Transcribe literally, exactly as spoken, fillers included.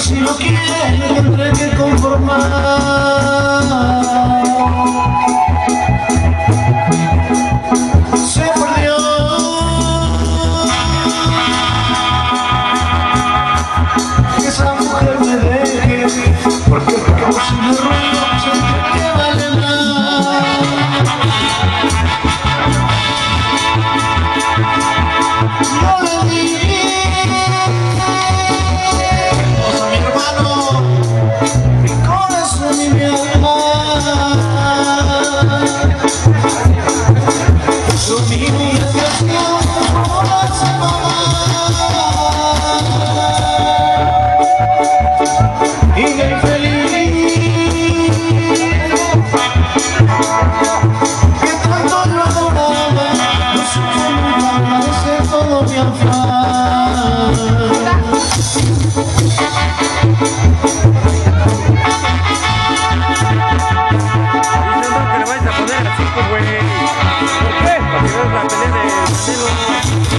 si lo quiere tendré que conformar. Se perdió. Que esa mujer me deje, porque el cabo si me ruego siempre que vale más. Yo le dije a mi hermano, mi corazón y mi alma, su humillación como las y me infeliz que tanto lo adoraba, no supo nunca agradecer todo mi afán. Que le vayas a poner así, güey. ¿Por qué? Para que veas la pelea de Canelo.